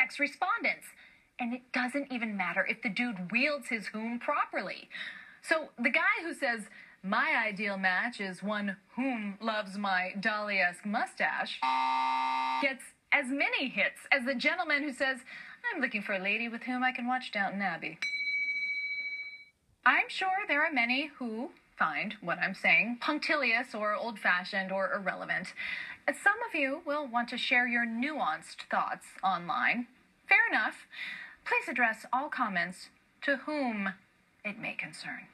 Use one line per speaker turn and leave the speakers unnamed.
sex respondents. And it doesn't even matter if the dude wields his whom properly. So the guy who says, my ideal match is one whom loves my Dolly-esque mustache, gets as many hits as the gentleman who says, I'm looking for a lady with whom I can watch Downton Abbey. I'm sure there are many who find what I'm saying punctilious or old-fashioned or irrelevant. Some of you will want to share your nuanced thoughts online. Fair enough. Please address all comments to whom it may concern.